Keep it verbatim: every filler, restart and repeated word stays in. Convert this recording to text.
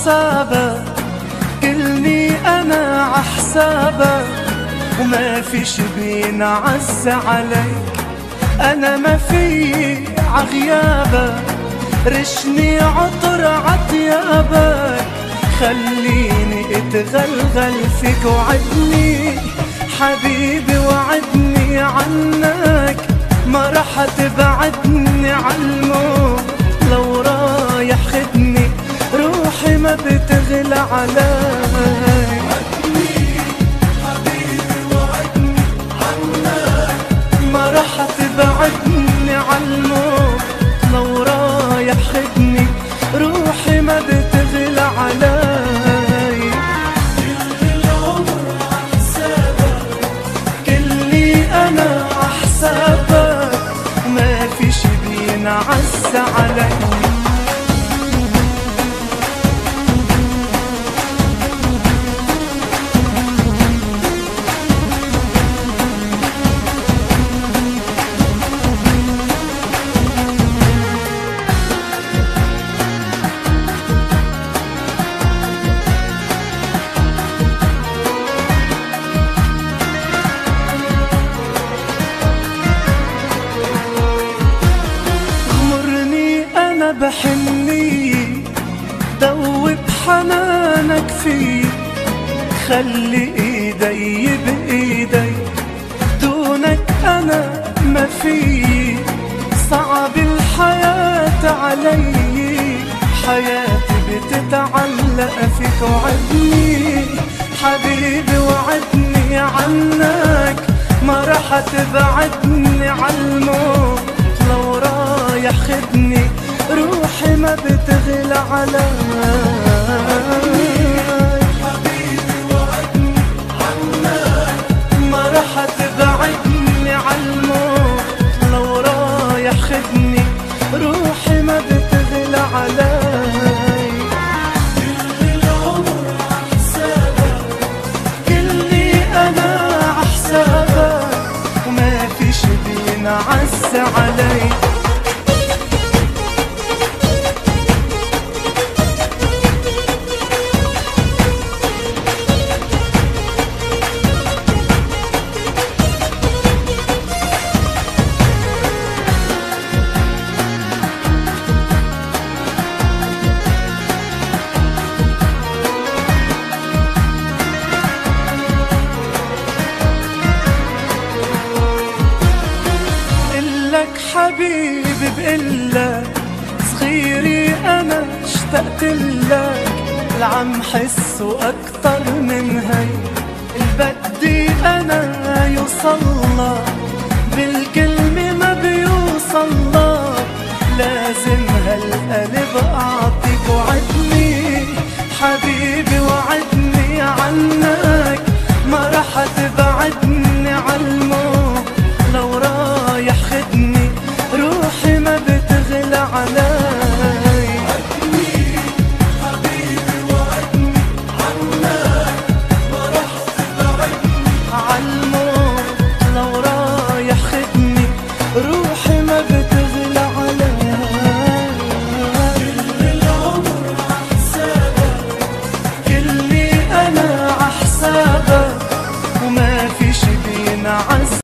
عحسابك، كلني انا عحسابك، وما في شي بينعز عليك، انا ما في عغيابك، رشني عطر عطيابك، خليني اتغلغل فيك وعدني حبيبي وعدني عنك، ما رح تبعدني عالموت، لو رايح خدني روحي ما بتغلى عليك. عدني حبيبي وعدني عنك، ما رح تبعدني عالموت، لو رايح خدني روحي ما بتغلى عليك. كل العمر عحسابك، كلي انا عحسابك، ما في شي بينعز عليك. بحني دوب حنانك في، خلي ايدي بايدي، دونك انا ما في، صعب الحياة علي، حياتي بتتعلق فيك، وعدني حبيبي وعدني عنك، ما رح تبعدني عالموت، لو رايح خدني روحي ما بتغلى عليك. حبيبي وعدني عنك، ما رح تبعدني عالموت، لو رايح خدني روحي ما بتغلى عليك. كل العمر عحسابك، كلي انا عحسابك، وما في شي بينعز عليك. لك حبيبي بقلك صغيري انا اشتقت لك، العم حسه اكتر من هيك، البدي انا يوصلك، بالكلمة ما بيوصلك، لازم هالقلب اعطيك، وعدني حبيبي وعدني عنك، ما رح تبعدني عالموت، لو رايح خدني روحي ما بتغلى عليك.